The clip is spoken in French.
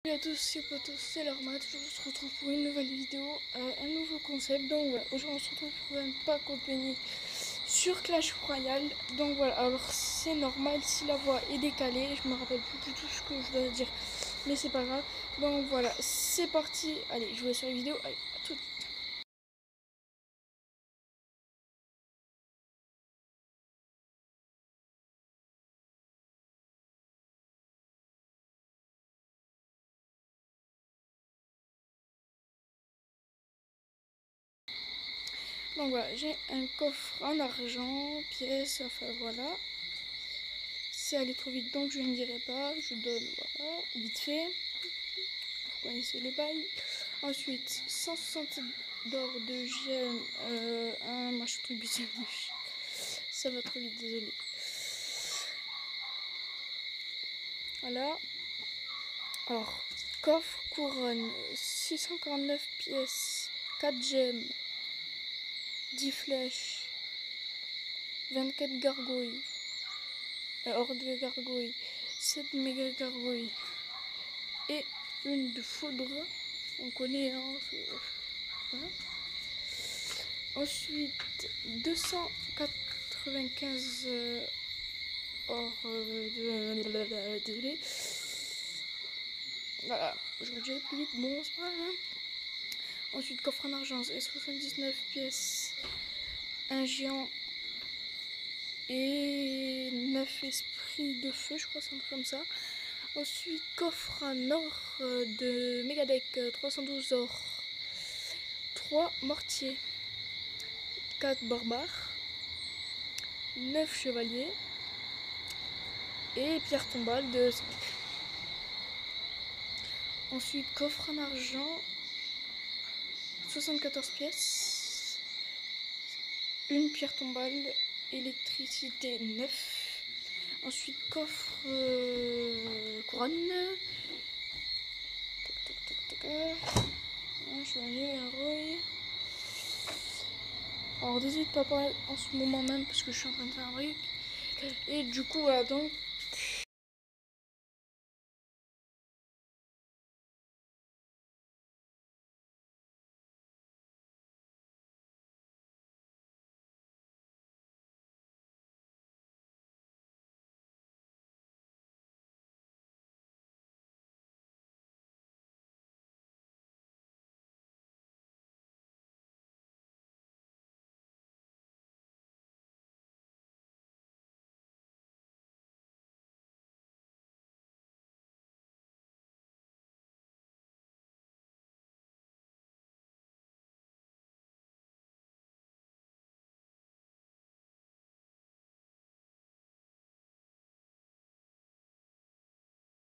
Salut à tous, c'est Potos, c'est Lormat. Je vous retrouve pour une nouvelle vidéo, un nouveau concept. Donc voilà, aujourd'hui on se retrouve pour un pack opening sur Clash Royale. Donc voilà, alors c'est normal si la voix est décalée, je me rappelle plus du tout ce que je dois dire, mais c'est pas grave. Donc voilà, c'est parti. Allez, je vous laisse sur la vidéo. Allez, à tout de suite. Donc voilà, j'ai un coffre en argent, pièces, enfin voilà. C'est allé trop vite donc je ne dirai pas, je donne, voilà, vite fait. Vous connaissez les bails. Ensuite, 160 d'or de gemme, un machin truc bizarre. Ça va trop vite, désolé. Voilà. Alors, coffre couronne, 649 pièces, 4 gemmes, 10 flèches, 24 gargouilles, hors de gargouilles, 7 méga gargouilles et une de foudre. On connaît, hein. Voilà. Ensuite, 295 or désolé. Voilà, j'aurais dû aller plus vite, bon c'est pas grave. Ensuite, coffre en argent et 79 pièces, un géant et 9 esprits de feu, je crois, c'est un truc comme ça. Ensuite, coffre en or de Megadeck, 312 or, 3 mortiers, 4 barbares, 9 chevaliers et pierre tombale de 5. Ensuite, coffre en argent, 74 pièces, une pierre tombale, électricité 9. Ensuite, coffre couronne. Un chevalier, un rouille. Alors, désolé de pas parler en ce moment même parce que je suis en train de faire un truc. Et du coup, voilà, donc